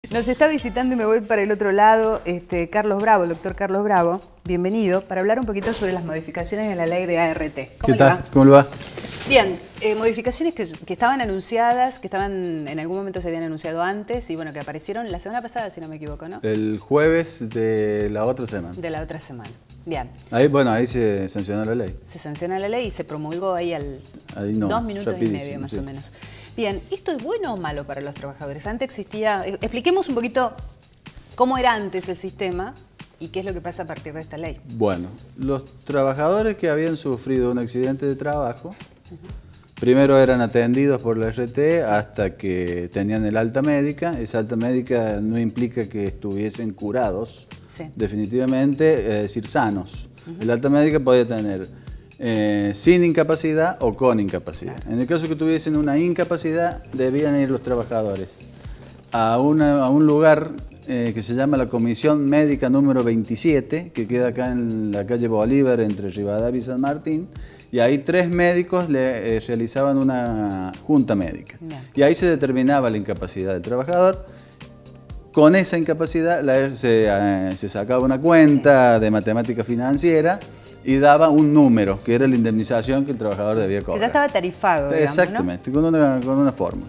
Nos está visitando y me voy para el otro lado, Carlos Bravo, el doctor Carlos Bravo. Bienvenido, para hablar un poquito sobre las modificaciones en la ley de ART. ¿Cómo le va? ¿Cómo le va? Bien, modificaciones que estaban anunciadas, que estaban en algún momento se habían anunciado antes y bueno, que aparecieron la semana pasada, si no me equivoco, ¿no? El jueves de la otra semana. De la otra semana. Bien. Ahí, bueno, ahí se sancionó la ley. Se sanciona la ley y se promulgó ahí ahí no, 2 minutos y medio más o menos. Bien, ¿esto es bueno o malo para los trabajadores? Antes existía, expliquemos un poquito cómo era antes el sistema y qué es lo que pasa a partir de esta ley. Bueno, los trabajadores que habían sufrido un accidente de trabajo, primero eran atendidos por la ART hasta que tenían el alta médica. Esa alta médica no implica que estuviesen curados, definitivamente, es decir, sanos. El alta médica podía tener sin incapacidad o con incapacidad. En el caso que tuviesen una incapacidad, debían ir los trabajadores a un lugar que se llama la Comisión Médica número 27, que queda acá en la calle Bolívar, entre Rivadavia y San Martín, y ahí 3 médicos le realizaban una junta médica. Y ahí se determinaba la incapacidad del trabajador. Con esa incapacidad se sacaba una cuenta de matemática financiera y daba un número, que era la indemnización que el trabajador debía cobrar. Que ya estaba tarifado, digamos, exactamente, ¿no? con una fórmula.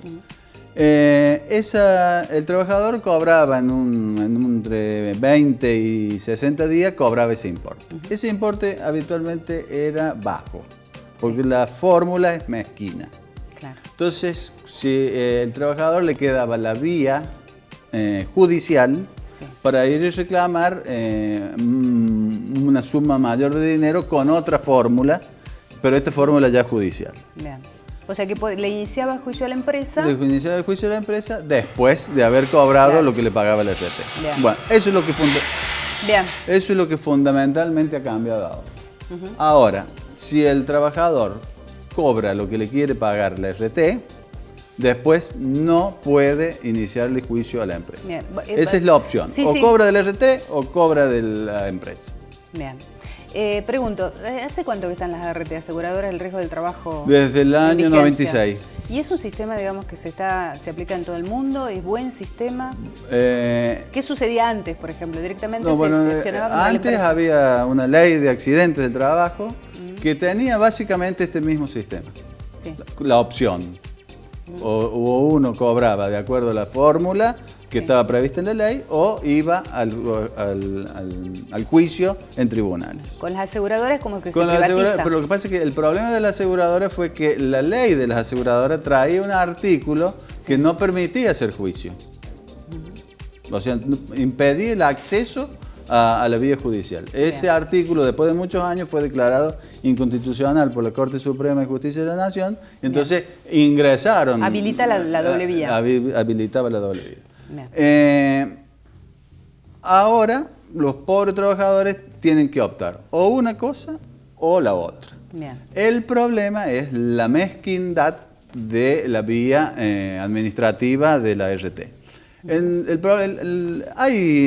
El trabajador cobraba entre 20 y 60 días, cobraba ese importe. Ese importe habitualmente era bajo, porque la fórmula es mezquina. Claro. Entonces, si el trabajador le quedaba la vía judicial para ir y reclamar una suma mayor de dinero con otra fórmula, pero esta fórmula ya judicial. Bien. O sea que le iniciaba el juicio a la empresa. Le iniciaba el juicio a la empresa después de haber cobrado lo que le pagaba la ART. Bueno, eso es lo que fundamentalmente ha cambiado ahora. Ahora, si el trabajador cobra lo que le quiere pagar la ART, después no puede iniciarle juicio a la empresa. Bien. Esa es la opción. Cobra de la ART o cobra de la empresa. Bien. Pregunto, ¿hace cuánto que están las ART, aseguradoras del riesgo del trabajo? Desde el año 96. ¿Y es un sistema, digamos, que se aplica en todo el mundo? ¿Es buen sistema? ¿Qué sucedía antes, por ejemplo? ¿Directamente se accionaba con la empresa? Antes había una ley de accidentes del trabajo que tenía básicamente este mismo sistema. La opción. O uno cobraba de acuerdo a la fórmula que estaba prevista en la ley o iba al juicio en tribunales. Con las aseguradoras como que se privatiza. Pero lo que pasa es que el problema de la aseguradora fue que la ley de las aseguradoras traía un artículo que no permitía hacer juicio. O sea, impedía el acceso a la vía judicial. Ese artículo, después de muchos años, fue declarado inconstitucional por la Corte Suprema de Justicia de la Nación. Entonces ingresaron. Habilita la doble vía. Habilitaba la doble vía. Ahora los pobres trabajadores tienen que optar o una cosa o la otra. El problema es la mezquindad de la vía administrativa de la ART. Hay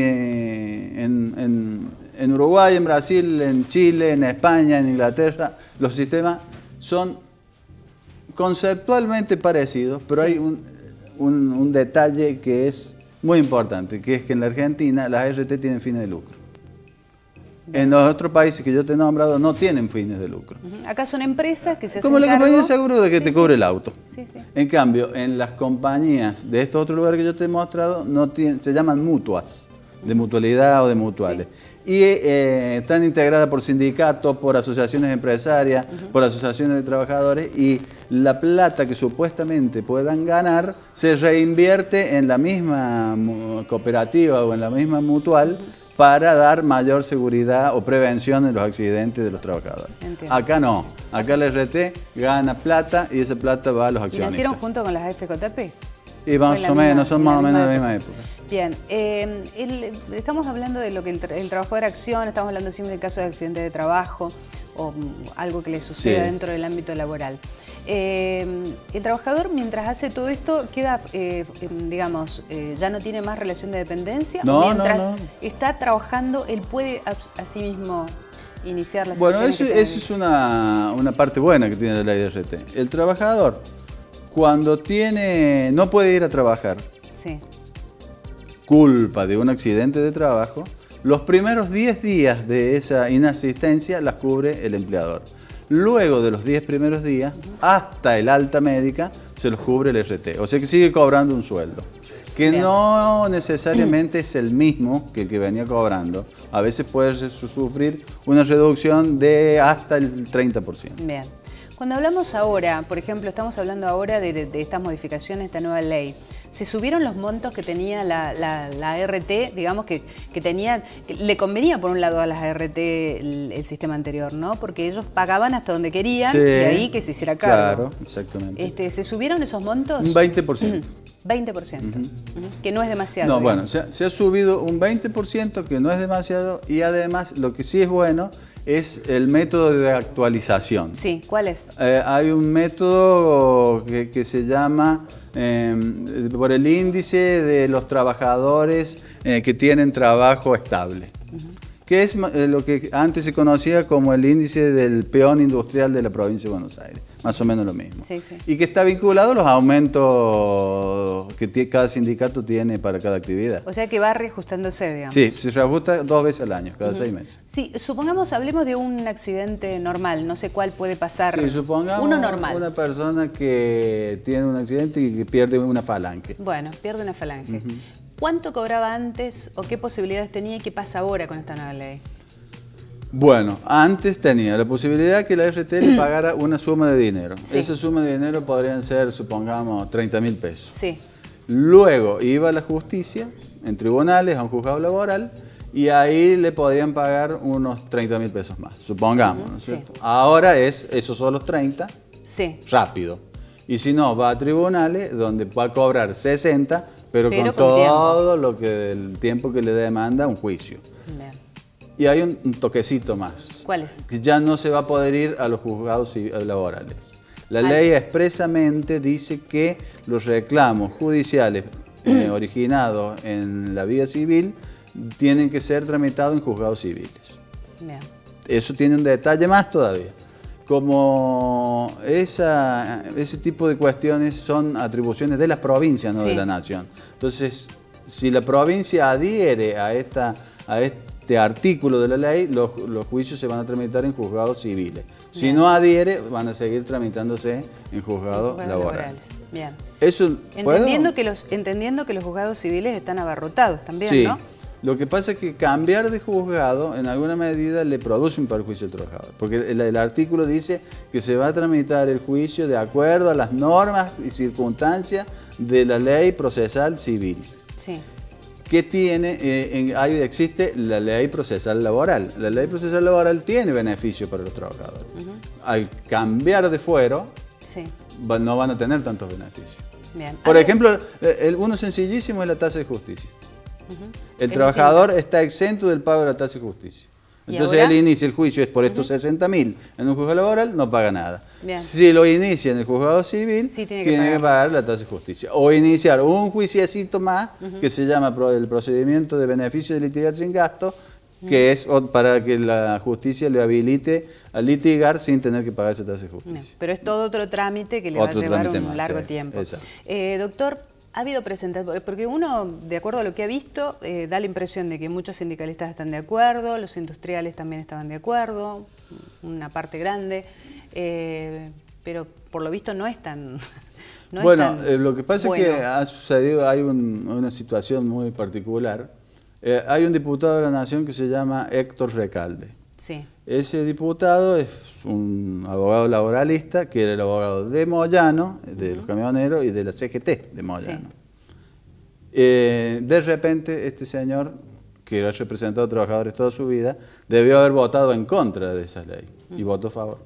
en Uruguay, en Brasil, en Chile, en España, en Inglaterra, los sistemas son conceptualmente parecidos, pero hay un detalle que es muy importante, que es que en la Argentina las ART tienen fines de lucro. En los otros países que yo te he nombrado no tienen fines de lucro. Acá son empresas que se hacen como la compañía de seguro de que te cubre el auto. En cambio, en las compañías de estos otros lugares que yo te he mostrado, se llaman mutuas, de mutualidad o de mutuales. Y están integradas por sindicatos, por asociaciones empresarias, por asociaciones de trabajadores, y la plata que supuestamente puedan ganar se reinvierte en la misma cooperativa o en la misma mutual para dar mayor seguridad o prevención de los accidentes de los trabajadores. Acá no, acá la ART gana plata y esa plata va a los accionistas. ¿Y nacieron junto con las FJP? Y más o menos, son más o menos de la misma época. Bien, estamos hablando de lo que el trabajador acciona, estamos hablando siempre del caso de accidente de trabajo o algo que le suceda dentro del ámbito laboral. El trabajador, mientras hace todo esto, queda, digamos, ya no tiene más relación de dependencia. Mientras está trabajando, él puede a sí mismo iniciar la situación. Bueno, eso es una parte buena que tiene la ley de ART. El trabajador, cuando no puede ir a trabajar, culpa de un accidente de trabajo, los primeros 10 días de esa inasistencia las cubre el empleador. Luego de los 10 primeros días, hasta el alta médica, se los cubre el RT. O sea que sigue cobrando un sueldo, que bien, no necesariamente es el mismo que el que venía cobrando. A veces puede sufrir una reducción de hasta el 30%. Bien. Cuando hablamos ahora, por ejemplo, estamos hablando ahora de estas modificaciones, esta nueva ley, ¿se subieron los montos que tenía la RT? Digamos que le convenía por un lado a las RT el sistema anterior, ¿no? Porque ellos pagaban hasta donde querían, sí, y ahí que se hiciera cargo. Claro, exactamente. ¿Se subieron esos montos? Un 20%. 20%, que no es demasiado. No, bueno, se ha subido un 20%, que no es demasiado, y además lo que sí es bueno es el método de actualización. Sí, ¿cuál es? Hay un método que se llama por el índice de los trabajadores que tienen trabajo estable, que es lo que antes se conocía como el índice del peón industrial de la provincia de Buenos Aires, más o menos lo mismo. Sí, sí. Y que está vinculado a los aumentos que cada sindicato tiene para cada actividad. O sea que va reajustándose, digamos. Sí, se reajusta 2 veces al año, cada 6 meses. Sí, supongamos, hablemos de un accidente normal, no sé cuál puede pasar. Sí, supongamos uno normal. Una persona que tiene un accidente y que pierde una falange. Bueno, pierde una falange. ¿Cuánto cobraba antes o qué posibilidades tenía y qué pasa ahora con esta nueva ley? Bueno, antes tenía la posibilidad que la RT le pagara una suma de dinero. Sí. Esa suma de dinero podrían ser, supongamos, 30.000 pesos. Sí. Luego iba a la justicia, en tribunales, a un juzgado laboral, y ahí le podían pagar unos 30.000 pesos más, supongamos, ¿no es cierto? Sí. Ahora esos son los 30, sí, rápido. Y si no, va a tribunales donde va a cobrar 60, pero con todo el tiempo que le demanda un juicio. Bien. Y hay un toquecito más. ¿Cuál es? Que ya no se va a poder ir a los juzgados laborales. La ley expresamente dice que los reclamos judiciales originados en la vía civil tienen que ser tramitados en juzgados civiles. Bien. Eso tiene un detalle más todavía. Como ese tipo de cuestiones son atribuciones de las provincias, no de la nación. Entonces, si la provincia adhiere a este artículo de la ley, los juicios se van a tramitar en juzgados civiles. Si no adhiere, van a seguir tramitándose en juzgados laborales. Bien. Eso, entendiendo que los juzgados civiles están abarrotados también, sí, ¿no? Lo que pasa es que cambiar de juzgado en alguna medida le produce un perjuicio al trabajador, porque el artículo dice que se va a tramitar el juicio de acuerdo a las normas y circunstancias de la ley procesal civil. Sí. ¿Qué tiene? Ahí existe la ley procesal laboral. La ley procesal laboral tiene beneficio para los trabajadores. Al cambiar de fuero, sí, no van a tener tantos beneficios. Bien. Por ejemplo, uno sencillísimo es la tasa de justicia. El trabajador está exento del pago de la tasa de justicia. Entonces él inicia el juicio, es por estos 60.000 en un juzgado laboral, no paga nada. Bien. Si lo inicia en el juzgado civil, sí, tiene que pagar la tasa de justicia. O iniciar un juiciecito más, que se llama el procedimiento de beneficio de litigar sin gasto, que es para que la justicia le habilite a litigar sin tener que pagar esa tasa de justicia. Pero es todo otro trámite que le va a llevar un largo tiempo. Doctor, ha habido presentaciones, porque uno, de acuerdo a lo que ha visto, da la impresión de que muchos sindicalistas están de acuerdo, los industriales también estaban de acuerdo, una parte grande, pero por lo visto no es tan... lo que pasa es que ha sucedido, hay una situación muy particular. Hay un diputado de la Nación que se llama Héctor Recalde. Sí. Ese diputado es un abogado laboralista, que era el abogado de Moyano, de los camioneros, y de la CGT de Moyano. Sí. De repente, este señor, que ha representado a trabajadores toda su vida, debió haber votado en contra de esa ley, y votó a favor.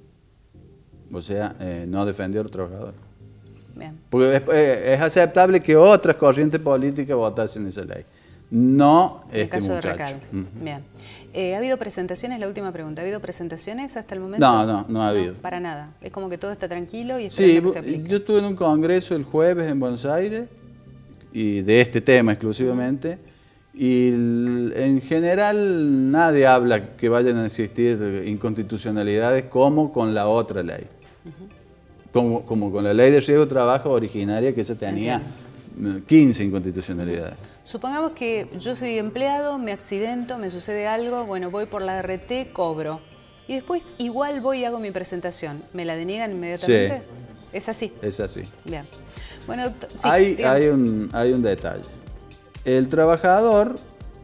O sea, no defendió a los trabajadores. Bien. Porque es aceptable que otras corrientes políticas votasen esa ley. No este muchacho. De Recalde. Bien. ¿Ha habido presentaciones? La última pregunta. ¿Ha habido presentaciones hasta el momento? No ha habido. Para nada. Es como que todo está tranquilo y esperando que se aplique. Yo estuve en un congreso el jueves en Buenos Aires, y de este tema exclusivamente, y en general nadie habla que vayan a existir inconstitucionalidades como con la otra ley. Como con la ley de riesgo de trabajo originaria, que se tenía 15 inconstitucionalidades. Supongamos que yo soy empleado, me accidento, me sucede algo, bueno, voy por la RT, cobro. Y después igual voy y hago mi presentación. ¿Me la deniegan inmediatamente? Sí. ¿Es así? Es así. Bien. Bueno, sí, hay un detalle. El trabajador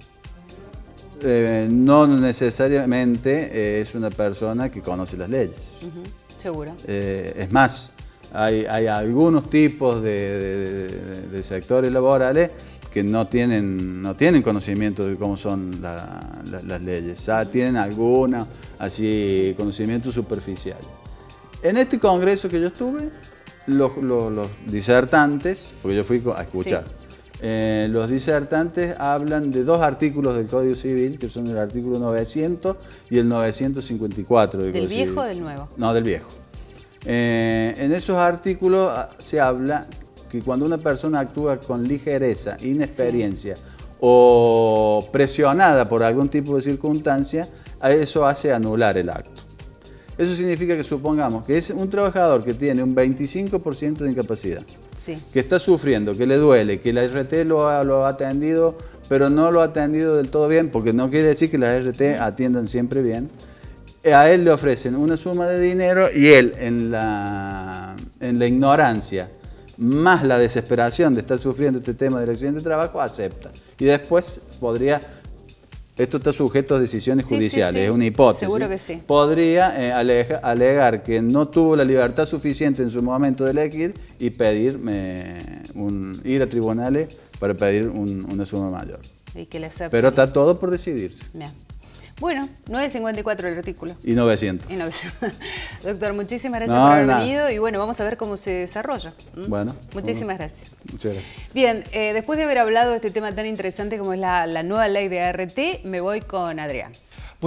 no necesariamente es una persona que conoce las leyes. Seguro. Es más, hay algunos tipos de sectores laborales que no tienen conocimiento de cómo son las leyes. Tienen alguna así conocimiento superficial. En este congreso que yo estuve, los disertantes, porque yo fui a escuchar, los disertantes hablan de 2 artículos del Código Civil, que son el artículo 900 y el 954 del Código Civil. ¿Del viejo o del nuevo? No, del viejo. En esos artículos se habla que cuando una persona actúa con ligereza, inexperiencia o presionada por algún tipo de circunstancia, eso hace anular el acto. Eso significa que supongamos que es un trabajador que tiene un 25% de incapacidad, que está sufriendo, que le duele, que la RT lo ha atendido, pero no lo ha atendido del todo bien, porque no quiere decir que las RT atiendan siempre bien. A él le ofrecen una suma de dinero y él, en la ignorancia, más la desesperación de estar sufriendo este tema del accidente de trabajo, acepta. Y después podría, esto está sujeto a decisiones judiciales, es una hipótesis. Seguro que sí. Podría alegar que no tuvo la libertad suficiente en su momento de elegir y pedir, ir a tribunales para pedir una suma mayor. Y que le acepten. Pero está todo por decidirse. Bien. Bueno, 954 el artículo. Y 900. Doctor, muchísimas gracias por haber venido y bueno, vamos a ver cómo se desarrolla. Bueno. Muchísimas gracias. Muchas gracias. Bien, después de haber hablado de este tema tan interesante como es la nueva ley de ART, me voy con Adrián.